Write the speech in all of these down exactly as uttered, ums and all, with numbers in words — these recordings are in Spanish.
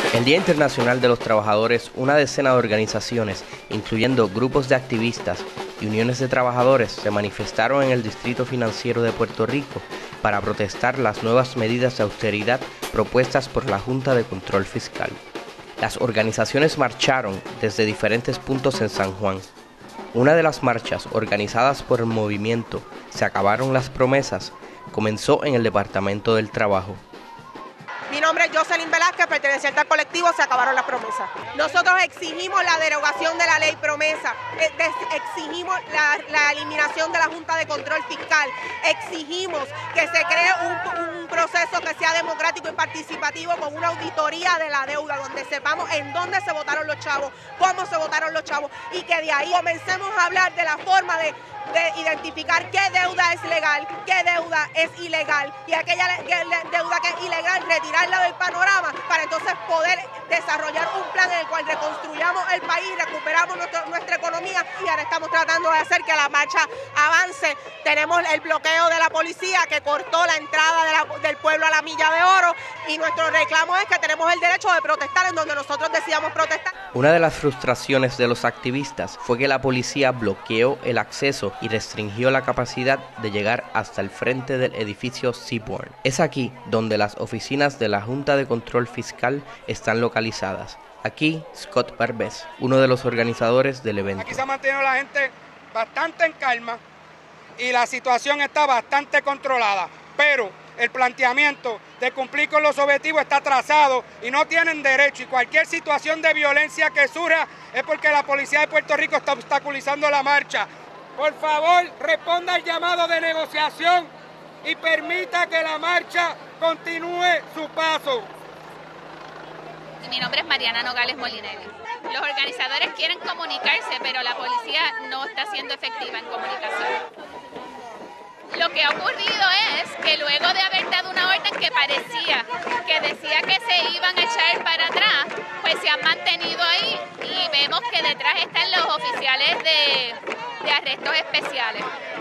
El Día Internacional de los Trabajadores, una decena de organizaciones, incluyendo grupos de activistas y uniones de trabajadores, se manifestaron en el Distrito Financiero de Puerto Rico para protestar las nuevas medidas de austeridad propuestas por la Junta de Control Fiscal. Las organizaciones marcharon desde diferentes puntos en San Juan. Una de las marchas organizadas por el movimiento Se Acabaron las Promesas comenzó en el Departamento del Trabajo. Mi nombre es Jocelyn Velázquez, perteneciente al colectivo Se Acabaron las Promesas. Nosotros exigimos la derogación de la ley promesa, exigimos la, la eliminación de la Junta de Control Fiscal, exigimos que se cree un, un proceso que sea democrático y participativo con una auditoría de la deuda, donde sepamos en dónde se votaron los chavos, cómo se votaron los chavos, y que de ahí comencemos a hablar de la forma de de identificar qué deuda es legal, qué deuda es ilegal, y aquella deuda que es ilegal retirarla del panorama para entonces poder desarrollar un plan en el cual reconstruyamos el país, recuperamos nuestro, nuestra economía. Y ahora estamos tratando de hacer que la marcha avance. Tenemos el bloqueo de la policía que cortó la entrada de la, del pueblo a la Milla de Oro, y nuestro reclamo es que tenemos el derecho de protestar en donde nosotros decidamos protestar. Una de las frustraciones de los activistas fue que la policía bloqueó el acceso y restringió la capacidad de llegar hasta el frente del edificio Seabourn. Es aquí donde las oficinas de la Junta de Control Fiscal están localizadas. Aquí, Scott Barbés, uno de los organizadores del evento. Aquí se ha mantenido la gente bastante en calma y la situación está bastante controlada, pero el planteamiento de cumplir con los objetivos está trazado y no tienen derecho, y cualquier situación de violencia que surja es porque la policía de Puerto Rico está obstaculizando la marcha. Por favor, responda al llamado de negociación y permita que la marcha continúe su paso. Mi nombre es Mariana Nogales Molinelli. Los organizadores quieren comunicarse, pero la policía no está siendo efectiva en comunicación. Lo que ha ocurrido es que luego de haber dado una orden que parecía que decía que se iban a echar para atrás, pues se han mantenido ahí, y vemos que detrás están los oficiales de, de arrestos especiales.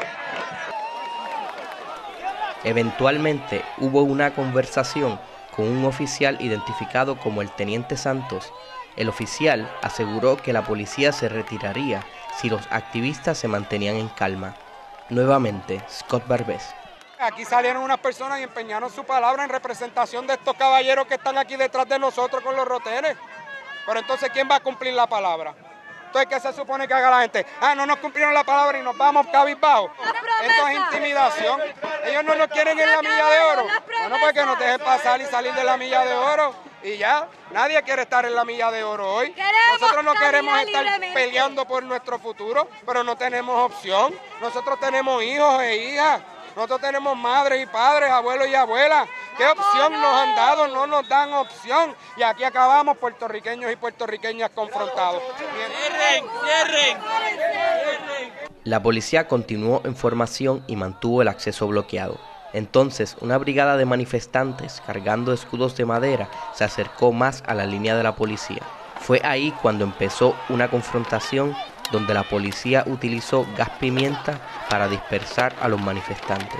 Eventualmente hubo una conversación con un oficial identificado como el Teniente Santos. El oficial aseguró que la policía se retiraría si los activistas se mantenían en calma. Nuevamente, Scott Barbés. Aquí salieron unas personas y empeñaron su palabra en representación de estos caballeros que están aquí detrás de nosotros con los rotenes. Pero entonces, ¿quién va a cumplir la palabra? Entonces, ¿qué se supone que haga la gente? Ah, no nos cumplieron la palabra y nos vamos cabizbajos. Esto es intimidación. Ellos no nos quieren en la milla de oro. Bueno, pues que nos dejen pasar y salir de la milla de oro. Y ya, nadie quiere estar en la milla de oro hoy. Nosotros no queremos estar peleando por nuestro futuro, pero no tenemos opción. Nosotros tenemos hijos e hijas. Nosotros tenemos madres y padres, abuelos y abuelas. ¿Qué opción nos han dado? No nos dan opción. Y aquí acabamos puertorriqueños y puertorriqueñas confrontados. ¡Cierren, cierren, cierren! La policía continuó en formación y mantuvo el acceso bloqueado. Entonces, una brigada de manifestantes cargando escudos de madera se acercó más a la línea de la policía. Fue ahí cuando empezó una confrontación donde la policía utilizó gas pimienta para dispersar a los manifestantes.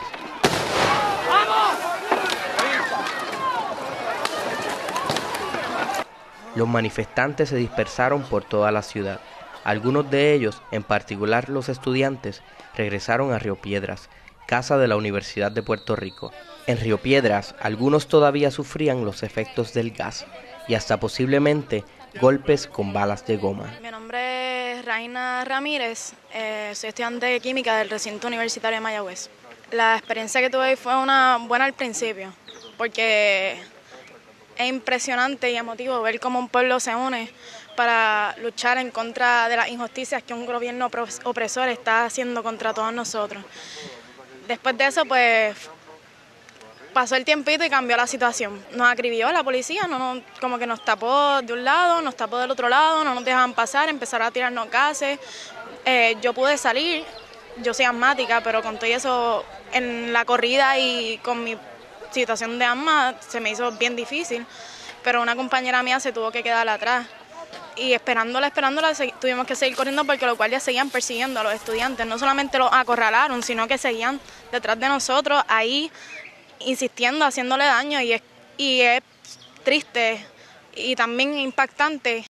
Los manifestantes se dispersaron por toda la ciudad. Algunos de ellos, en particular los estudiantes, regresaron a Río Piedras, casa de la Universidad de Puerto Rico. En Río Piedras, algunos todavía sufrían los efectos del gas y hasta posiblemente golpes con balas de goma. Mi nombre es Raina Ramírez, eh, soy estudiante de química del recinto universitario de Mayagüez. La experiencia que tuve fue una buena al principio, porque es impresionante y emotivo ver cómo un pueblo se une para luchar en contra de las injusticias que un gobierno opresor está haciendo contra todos nosotros. Después de eso, pues, pasó el tiempito y cambió la situación. Nos acribilló la policía, no, no, como que nos tapó de un lado, nos tapó del otro lado, no nos dejaban pasar, empezaron a tirarnos gases. Eh, yo pude salir, yo soy asmática, pero con todo eso, en la corrida y con mi situación de asma, se me hizo bien difícil. Pero una compañera mía se tuvo que quedar atrás. Y esperándola, esperándola, tuvimos que seguir corriendo porque los guardias seguían persiguiendo a los estudiantes. No solamente los acorralaron, sino que seguían detrás de nosotros, ahí insistiendo, haciéndole daño. Y es, y es triste y también impactante